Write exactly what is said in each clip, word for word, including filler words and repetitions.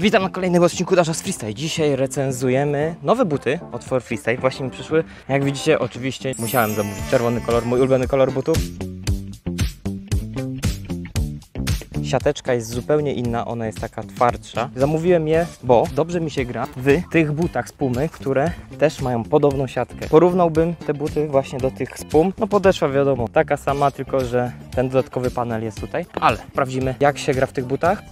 Witam na kolejnym odcinku Dash's Freestyle. Dzisiaj recenzujemy nowe buty od For Freestyle. Właśnie mi przyszły. Jak widzicie, oczywiście musiałem zamówić czerwony kolor, mój ulubiony kolor butów. Siateczka jest zupełnie inna, ona jest taka twardsza. Zamówiłem je, bo dobrze mi się gra w tych butach z Pumy, które też mają podobną siatkę. Porównałbym te buty właśnie do tych z Pum. No podeszła wiadomo, taka sama, tylko że ten dodatkowy panel jest tutaj. Ale sprawdzimy, jak się gra w tych butach.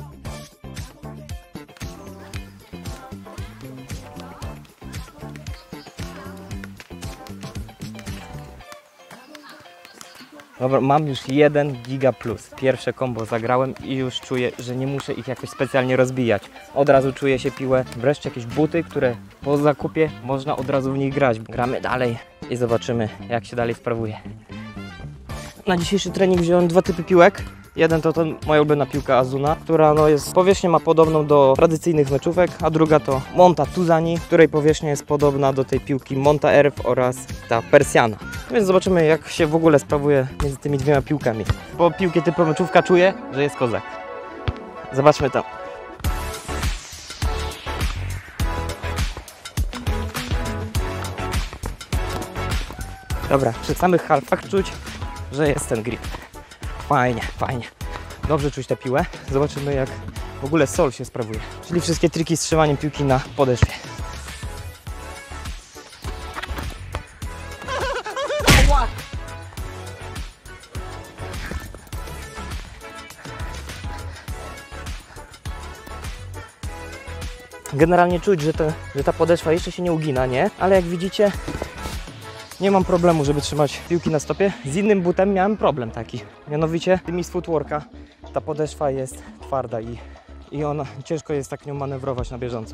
Dobra, mam już jeden giga plus. Pierwsze combo zagrałem i już czuję, że nie muszę ich jakoś specjalnie rozbijać. Od razu czuję się piłę. Wreszcie jakieś buty, które po zakupie można od razu w nich grać. Gramy dalej i zobaczymy, jak się dalej sprawuje. Na dzisiejszy trening wziąłem dwa typy piłek. Jeden to, to moja ulubiona piłka Azuna, która no jest, powierzchnię ma podobną do tradycyjnych meczówek, a druga to Monta Tuzani, której powierzchnia jest podobna do tej piłki Monta Earth oraz ta Persiana. Więc zobaczymy, jak się w ogóle sprawuje między tymi dwiema piłkami. Po piłki typu meczówka czuję, że jest kozak. Zobaczmy to. Dobra, przy samych halfach czuć, że jest ten grip. Fajnie, fajnie. Dobrze czuć tę piłę. Zobaczymy, jak w ogóle sol się sprawuje. Czyli wszystkie triki z trzymaniem piłki na podeszwie. Generalnie czuć, że, to, że ta podeszwa jeszcze się nie ugina, nie? Ale jak widzicie, nie mam problemu, żeby trzymać piłki na stopie. Z innym butem miałem problem taki. Mianowicie tymi z footworka ta podeszwa jest twarda i, i ona ciężko jest tak nią manewrować na bieżąco.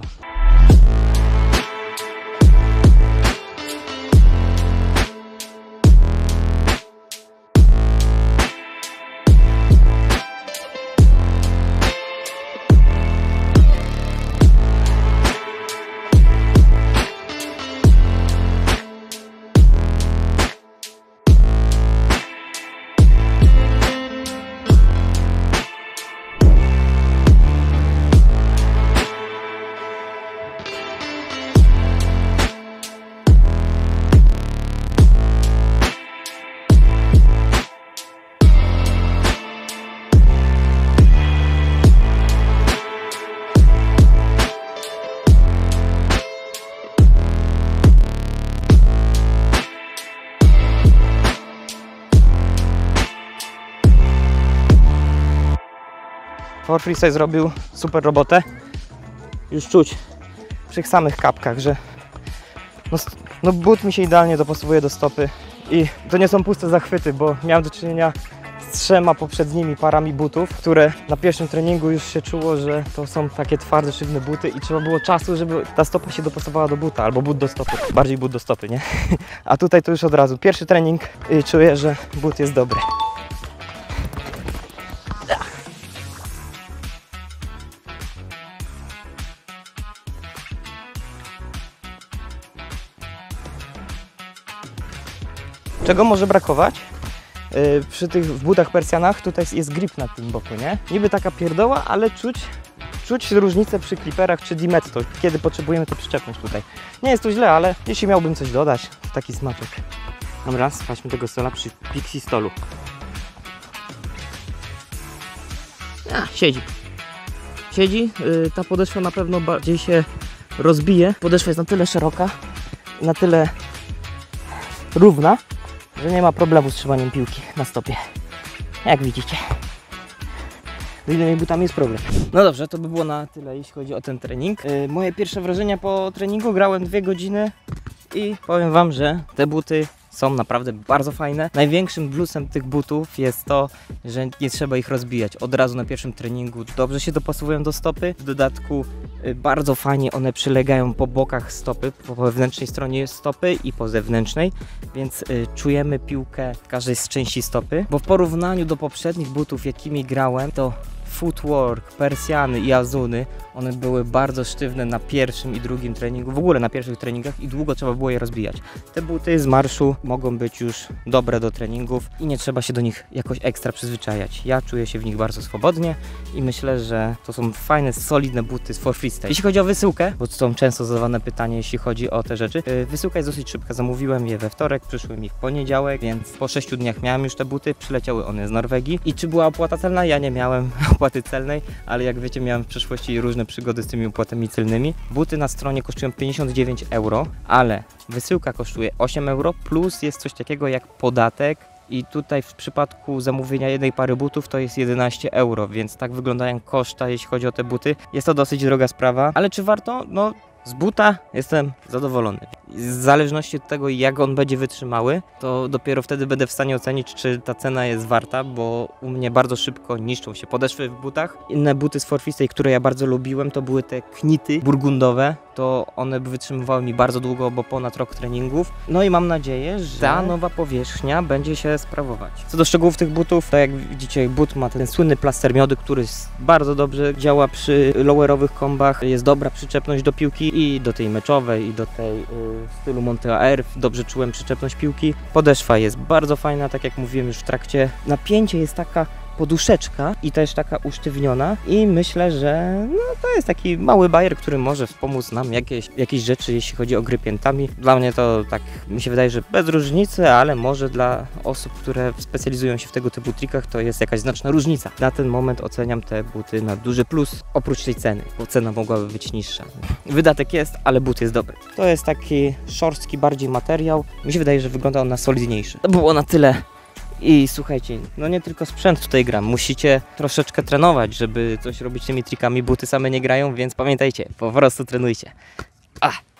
For Freestyle zrobił super robotę. Już czuć przy samych kapkach, że no, no but mi się idealnie dopasowuje do stopy i to nie są puste zachwyty, bo miałem do czynienia z trzema poprzednimi parami butów, które na pierwszym treningu już się czuło, że to są takie twarde, sztywne buty i trzeba było czasu, żeby ta stopa się dopasowała do buta, albo but do stopy, bardziej but do stopy, nie? A tutaj to już od razu, pierwszy trening i czuję, że but jest dobry. Czego może brakować? Yy, przy tych w butach Persianach tutaj jest grip na tym boku, nie? Niby taka pierdoła, ale czuć, czuć różnicę przy kliperach czy Dimetto, kiedy potrzebujemy tę przyczepność tutaj. Nie jest to źle, ale jeśli miałbym coś dodać w taki smaczek. Dobra, sprawdźmy tego stola przy Pixie stolu. A, siedzi. Siedzi, yy, ta podeszwa na pewno bardziej się rozbije. Podeszwa jest na tyle szeroka, na tyle równa, że nie ma problemu z trzymaniem piłki na stopie. Jak widzicie. Z innymi butami jest problem. No dobrze, to by było na tyle, jeśli chodzi o ten trening. Yy, moje pierwsze wrażenia po treningu, grałem dwie godziny i powiem wam, że te buty są naprawdę bardzo fajne. Największym plusem tych butów jest to, że nie trzeba ich rozbijać. Od razu na pierwszym treningu dobrze się dopasowują do stopy. W dodatku y, bardzo fajnie one przylegają po bokach stopy, po wewnętrznej stronie stopy i po zewnętrznej, więc y, czujemy piłkę w każdej z części stopy, bo w porównaniu do poprzednich butów, jakimi grałem, to footwork, Persiany i Azuny, One były bardzo sztywne na pierwszym i drugim treningu, w ogóle na pierwszych treningach i długo trzeba było je rozbijać. Te buty z marszu mogą być już dobre do treningów i nie trzeba się do nich jakoś ekstra przyzwyczajać. Ja czuję się w nich bardzo swobodnie i myślę, że to są fajne, solidne buty z For Freestyle. Jeśli chodzi o wysyłkę, bo to są często zadawane pytanie, jeśli chodzi o te rzeczy, wysyłka jest dosyć szybka. Zamówiłem je we wtorek, przyszły mi w poniedziałek, więc po sześciu dniach miałem już te buty, przyleciały one z Norwegii. I czy była opłata celna? Ja nie miałem opłaty celnej, ale jak wiecie, miałem w przeszłości różne przygody z tymi opłatami celnymi. Buty na stronie kosztują pięćdziesiąt dziewięć euro, ale wysyłka kosztuje osiem euro, plus jest coś takiego jak podatek. I tutaj w przypadku zamówienia jednej pary butów to jest jedenaście euro, więc tak wyglądają koszta, jeśli chodzi o te buty. Jest to dosyć droga sprawa, ale czy warto? No, z buta jestem zadowolony. W zależności od tego, jak on będzie wytrzymały, to dopiero wtedy będę w stanie ocenić, czy ta cena jest warta, bo u mnie bardzo szybko niszczą się podeszwy w butach. Inne buty z For Freestyle, które ja bardzo lubiłem, to były te knity burgundowe. To one wytrzymywały mi bardzo długo, bo ponad rok treningów. No i mam nadzieję, że ta nowa powierzchnia będzie się sprawować. Co do szczegółów tych butów, to jak widzicie, but ma ten słynny plaster miody, który bardzo dobrze działa przy lowerowych kombach. Jest dobra przyczepność do piłki i do tej meczowej, i do tej y, w stylu Monte Air. Dobrze czułem przyczepność piłki. Podeszwa jest bardzo fajna, tak jak mówiłem już w trakcie. Napięcie jest taka poduszeczka i też taka usztywniona i myślę, że no, to jest taki mały bajer, który może wspomóc nam jakieś, jakieś rzeczy, jeśli chodzi o gry piętami. Dla mnie to tak mi się wydaje, że bez różnicy, ale może dla osób, które specjalizują się w tego typu trikach, to jest jakaś znaczna różnica. Na ten moment oceniam te buty na duży plus, oprócz tej ceny, bo cena mogłaby być niższa. Wydatek jest, ale but jest dobry. To jest taki szorstki bardziej materiał. Mi się wydaje, że wygląda on na solidniejszy. To było na tyle. I słuchajcie, no nie tylko sprzęt tutaj gram, musicie troszeczkę trenować, żeby coś robić tymi trikami, buty same nie grają, więc pamiętajcie, po prostu trenujcie. Ah.